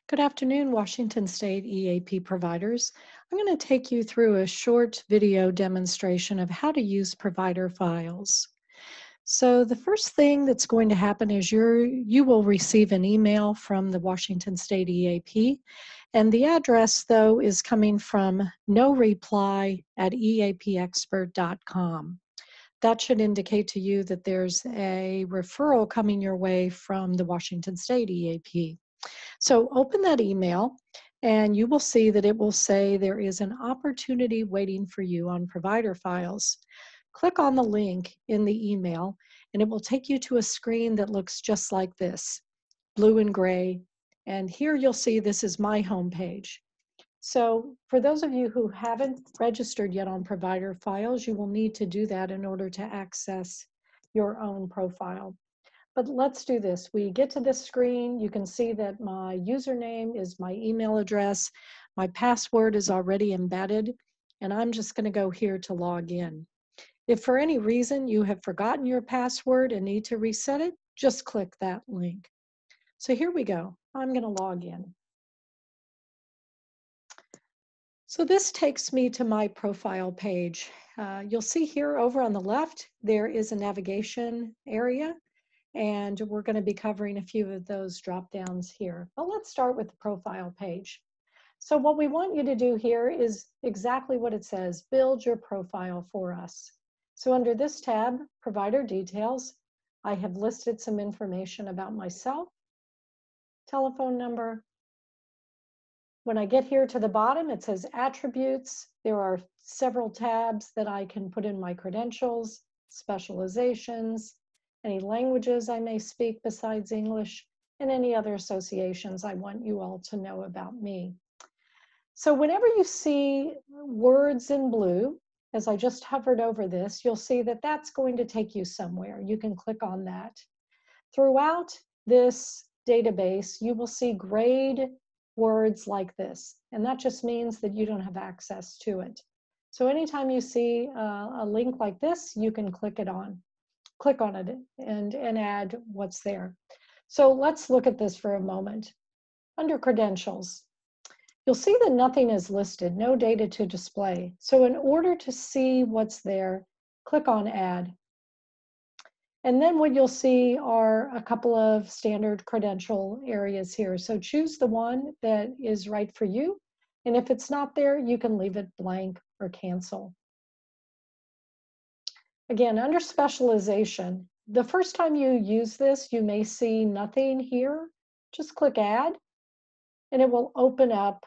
Good afternoon, Washington State EAP providers. I'm going to take you through a short video demonstration of how to use provider files. So the first thing that's going to happen is you will receive an email from the Washington State EAP, and the address, though, is coming from noreply@eapexpert.com. That should indicate to you that there's a referral coming your way from the Washington State EAP. So open that email and you will see that it will say there is an opportunity waiting for you on provider files. Click on the link in the email and it will take you to a screen that looks just like this, blue and gray. And here you'll see this is my homepage. So for those of you who haven't registered yet on provider files, you will need to do that in order to access your own profile. But let's do this. We get to this screen. You can see that my username is my email address. My password is already embedded, and I'm just going to go here to log in. If for any reason you have forgotten your password and need to reset it, just click that link. So here we go. I'm going to log in. So this takes me to my profile page. You'll see here over on the left, there is a navigation area. And we're going to be covering a few of those drop downs here. But let's start with the profile page. So what we want you to do here is exactly what it says, build your profile for us. So under this tab, provider details, I have listed some information about myself, telephone number. When I get here to the bottom, it says attributes. There are several tabs that I can put in my credentials, specializations, any languages I may speak besides English, and any other associations I want you all to know about me. So whenever you see words in blue, as I just hovered over this, you'll see that that's going to take you somewhere. You can click on that. Throughout this database, you will see grayed words like this, and that just means that you don't have access to it. So anytime you see a link like this, you can click on it and add what's there. So let's look at this for a moment. Under credentials, you'll see that nothing is listed, no data to display. So in order to see what's there, click on add. And then what you'll see are a couple of standard credential areas here. So choose the one that is right for you. And if it's not there, you can leave it blank or cancel. Again, under specialization, the first time you use this, you may see nothing here. Just click add, and it will open up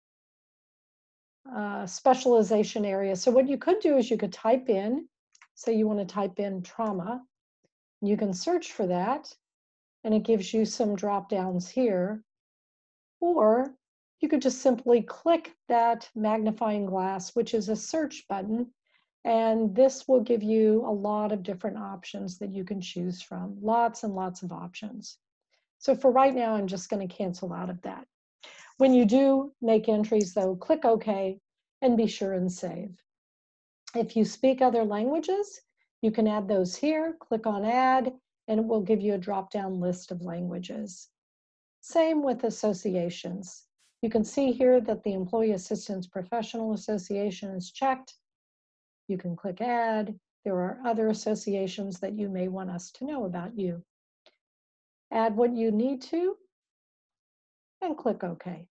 a specialization area. So what you could do is you could type in, say you want to type in trauma. You can search for that, and it gives you some drop downs here. Or you could just simply click that magnifying glass, which is a search button, and this will give you a lot of different options that you can choose from, lots and lots of options. So for right now, I'm just going to cancel out of that. When you do make entries, though, click OK and be sure and save. If you speak other languages, you can add those here, click on Add, and it will give you a drop-down list of languages. Same with associations. You can see here that the Employee Assistance Professional Association is checked. You can click add. There are other associations that you may want us to know about you. Add what you need to and click OK.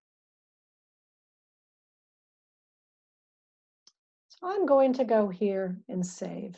So I'm going to go here and save.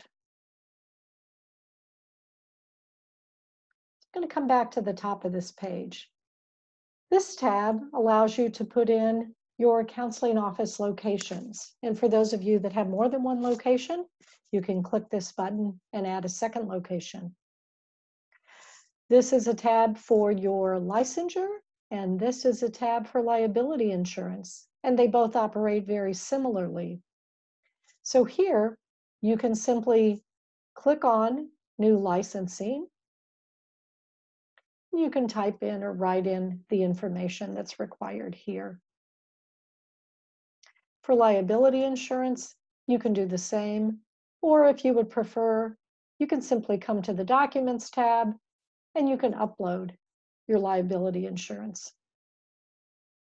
I'm going to come back to the top of this page. This tab allows you to put in your counseling office locations. And for those of you that have more than one location, you can click this button and add a second location. This is a tab for your licensure, and this is a tab for liability insurance, and they both operate very similarly. So here, you can simply click on New Licensing. You can type in or write in the information that's required here. For liability insurance, you can do the same, or if you would prefer, you can simply come to the Documents tab and you can upload your liability insurance.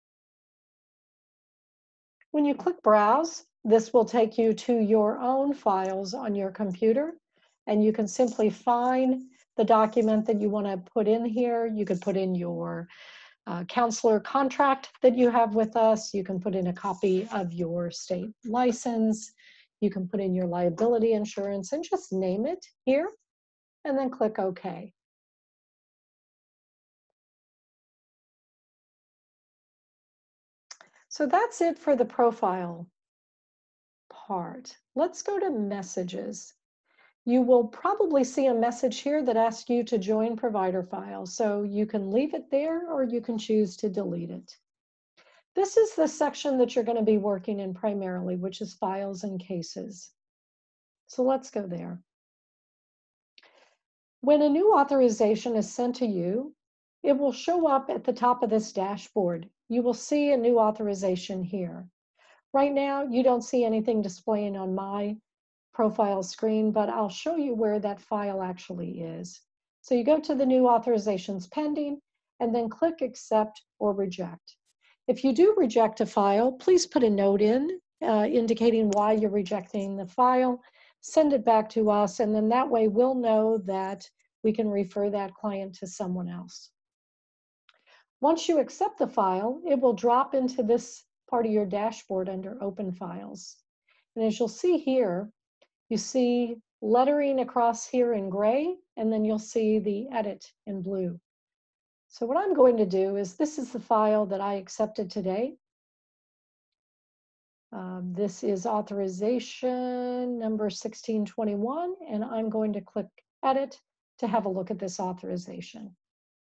When you click Browse, this will take you to your own files on your computer, and you can simply find the document that you want to put in here. You could put in your counselor contract that you have with us. You can put in a copy of your state license. You can put in your liability insurance and just name it here, and then click OK. So that's it for the profile part. Let's go to messages. You will probably see a message here that asks you to join PROVIDERfiles. So you can leave it there or you can choose to delete it. This is the section that you're going to be working in primarily, which is files and cases. So let's go there. When a new authorization is sent to you, it will show up at the top of this dashboard. You will see a new authorization here. Right now, you don't see anything displaying on my profile screen, but I'll show you where that file actually is. So you go to the new authorizations pending and then click accept or reject. If you do reject a file, please put a note in indicating why you're rejecting the file, send it back to us, and then that way we'll know that we can refer that client to someone else. Once you accept the file, it will drop into this part of your dashboard under Open Files. And as you'll see here, you see lettering across here in gray, and then you'll see the edit in blue. So what I'm going to do is, this is the file that I accepted today. This is authorization number 1621, and I'm going to click edit to have a look at this authorization.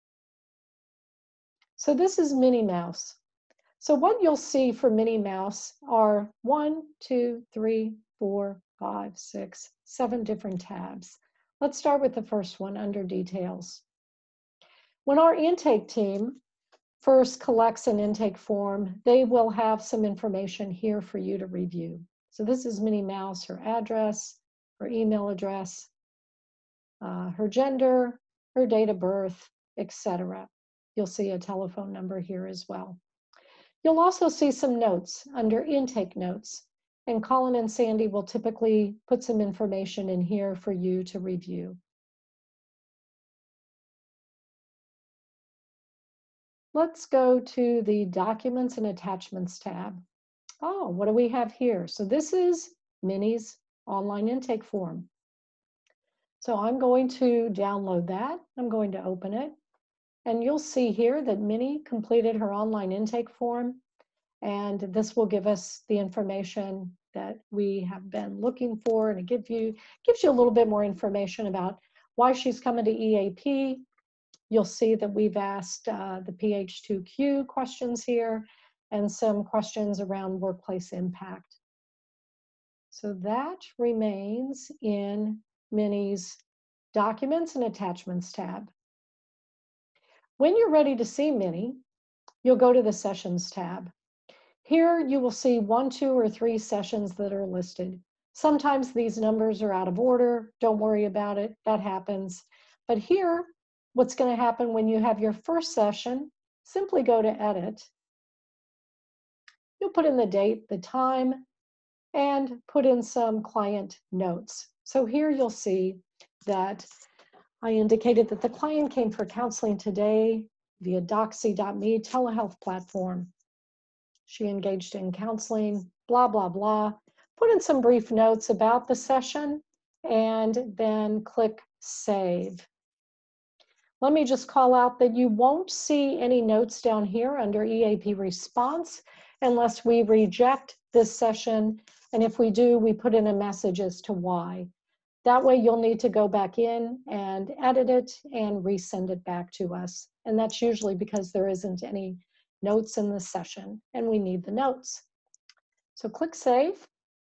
So this is Minnie Mouse. So what you'll see for Minnie Mouse are 1, 2, 3, 4, 5, 6, 7 different tabs. Let's start with the first one under details. When our intake team first collects an intake form, they will have some information here for you to review. So this is Minnie Mouse, her address, her email address, her gender, her date of birth, etc. You'll see a telephone number here as well. You'll also see some notes under intake notes, and Colin and Sandy will typically put some information in here for you to review. Let's go to the Documents and Attachments tab. Oh, what do we have here? So this is Minnie's online intake form. So I'm going to download that. I'm going to open it. And you'll see here that Minnie completed her online intake form. And this will give us the information that we have been looking for. And it gives you a little bit more information about why she's coming to EAP. You'll see that we've asked the PH2Q questions here and some questions around workplace impact. So that remains in Minnie's Documents and Attachments tab. When you're ready to see Minnie, you'll go to the Sessions tab. Here you will see 1, 2, or 3 sessions that are listed. Sometimes these numbers are out of order. Don't worry about it. That happens. But here, what's going to happen when you have your first session, simply go to Edit. You'll put in the date, the time, and put in some client notes. So here you'll see that I indicated that the client came for counseling today via Doxy.me telehealth platform. She engaged in counseling, blah, blah, blah. Put in some brief notes about the session and then click Save. Let me just call out that you won't see any notes down here under EAP response unless we reject this session. And if we do, we put in a message as to why. That way you'll need to go back in and edit it and resend it back to us. And that's usually because there isn't any notes in the session and we need the notes. So click Save.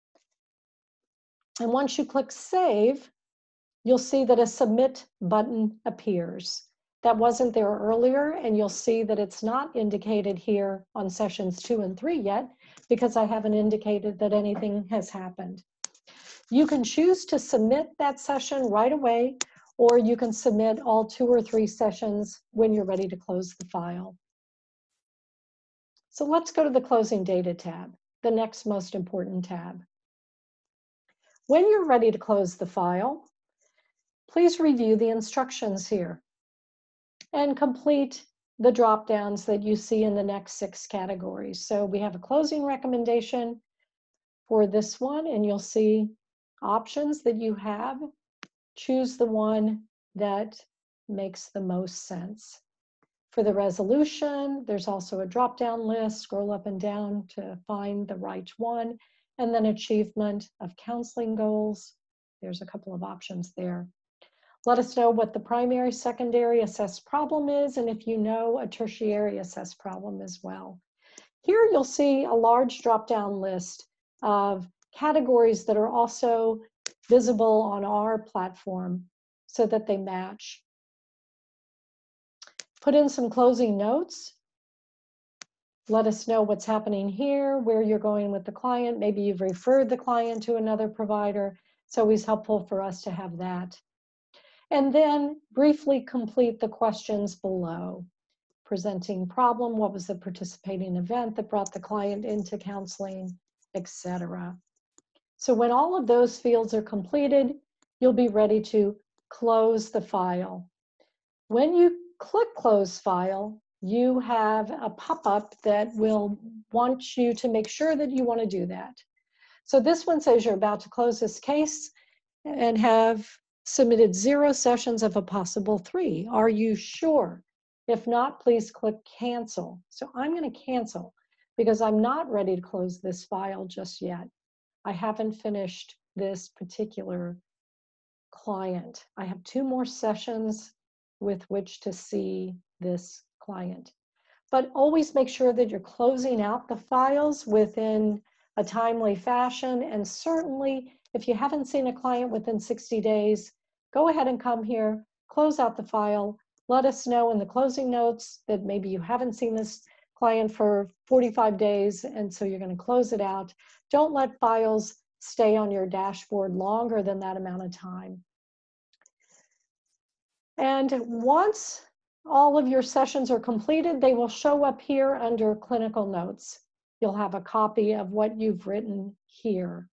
And once you click Save, you'll see that a Submit button appears. That wasn't there earlier, and you'll see that it's not indicated here on sessions 2 and 3 yet because I haven't indicated that anything has happened. You can choose to submit that session right away, or you can submit all 2 or 3 sessions when you're ready to close the file. So let's go to the Closing Data tab. the next most important tab. When you're ready to close the file, please review the instructions here and complete the drop downs that you see in the next 6 categories. So we have a closing recommendation for this one, and you'll see options that you have. Choose the one that makes the most sense. For the resolution, there's also a drop-down list. Scroll up and down to find the right one. And then achievement of counseling goals. There's a couple of options there. Let us know what the primary, secondary assessed problem is, and if you know a tertiary assessed problem as well. Here you'll see a large drop-down list of categories that are also visible on our platform so that they match. Put in some closing notes. Let us know what's happening here, where you're going with the client. Maybe you've referred the client to another provider. It's always helpful for us to have that. And then briefly complete the questions below. Presenting problem, what was the participating event that brought the client into counseling, etc. So when all of those fields are completed, you'll be ready to close the file. When you click Close File, you have a pop-up that will want you to make sure that you want to do that. So this one says you're about to close this case and have submitted 0 sessions of a possible 3. Are you sure? If not, please click Cancel. So I'm going to cancel because I'm not ready to close this file just yet. I haven't finished this particular client. I have 2 more sessions with which to see this client. But always make sure that you're closing out the files within a timely fashion. And certainly, if you haven't seen a client within 60 days, go ahead and come here, close out the file. Let us know in the closing notes that maybe you haven't seen this client for 45 days, and so you're going to close it out. Don't let files stay on your dashboard longer than that amount of time. And once all of your sessions are completed, they will show up here under clinical notes. You'll have a copy of what you've written here.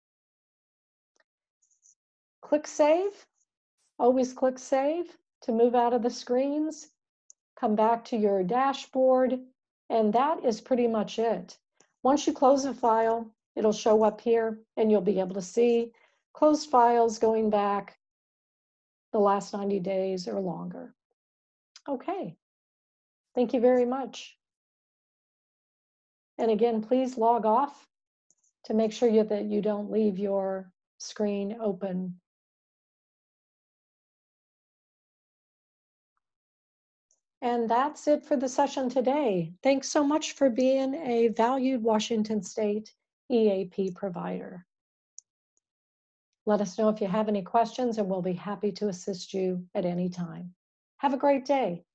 Click Save. Always click Save to move out of the screens. Come back to your dashboard, and that is pretty much it. Once you close a file, it'll show up here, and you'll be able to see closed files going back the last 90 days or longer. Okay, thank you very much. And again, please log off to make sure that you don't leave your screen open. And that's it for the session today. Thanks so much for being a valued Washington State EAP provider. Let us know if you have any questions, and we'll be happy to assist you at any time. Have a great day.